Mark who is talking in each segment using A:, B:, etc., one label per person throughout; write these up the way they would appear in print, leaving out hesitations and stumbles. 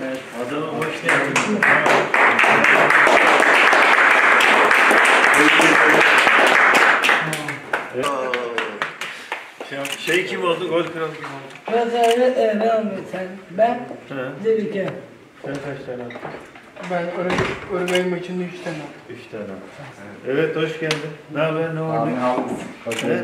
A: Evet. Adama hoş geldin. Şey kim oldu? Gol kralı kim oldu?
B: Ben Zevike.
A: Sen kaç tane attın?
B: Ben Uruguay maçında 3 tane.
A: 3 tane attım. Evet, hoş geldin. Ne haber, ne oldu?
C: Abi havuz.
A: Evet.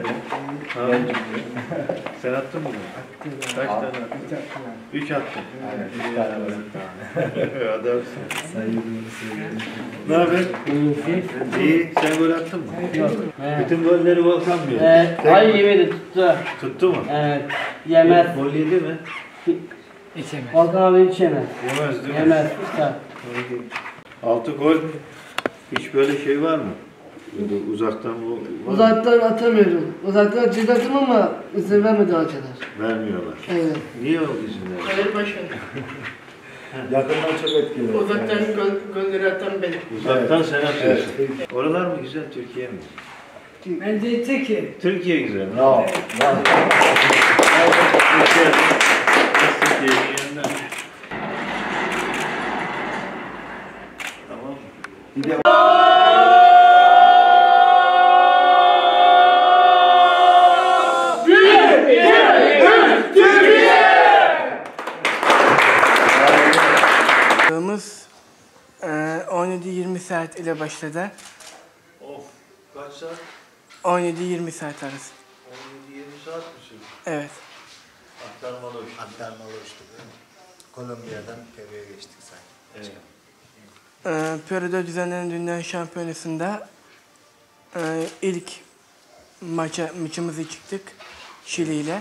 A: Sen attın mı? Kaç tane attın? 3 attın.
C: Aynen, 3 tane var.
A: Adamsın.
C: Sayıldığını söylüyorum.
A: Ne haber? İyi. Sen gol attın mı?
D: Yok.
A: Bütün golleri Volkan mı yedi?
D: Ay yemedi tuttu.
A: Tuttu mu?
D: Evet. Yemez.
A: Gol yedi mi?
B: İçemez.
D: Volkan abi hiç yemez.
A: Yemez değil mi?
D: Yemez. Usta.
A: 6 gol. Hiç böyle şey var mı? Böyle uzaktan bu var mı?
E: Uzaktan atamıyorum. Uzaktan atacaktım ama izin vermedi hocalar.
A: Vermiyorlar.
E: Evet.
A: Niye o izin vermiyor?
B: Hayır başkanım.
C: Yakından çok etkili.
B: Uzaktan golleri atan benim.
A: Uzaktan sen atıyorsun. Oralar mı güzel, Türkiye mi?
E: Bence Türkiye.
A: Türkiye güzel.
C: Bravo. Bravo.
A: Türkiye'nin yanında. Tamam mı?
C: Bir de
B: Yılımız 17-20 saat ile başladı.
A: Of, kaç saat?
B: 17-20 saat arası.
A: 17-20 saat mi sürdü?
B: Evet.
A: Aktarmalı uçtu.
F: Aktarmalı uçtu değil mi? Kolombiya'dan Peru'ya geçtik sanki.
A: Evet.
B: Peru'da düzenlenen Dünya Şampiyonası'nda ilk maçımızı çıktık Şili ile.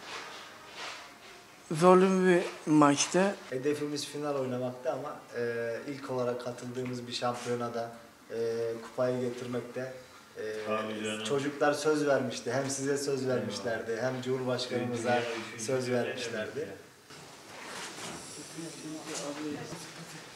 B: Zorlu bir maçtı.
F: Hedefimiz final oynamaktı ama ilk olarak katıldığımız bir şampiyonada kupayı getirmekte çocuklar söz vermişti. Hem size söz vermişlerdi, hem Cumhurbaşkanımıza söz vermişlerdi.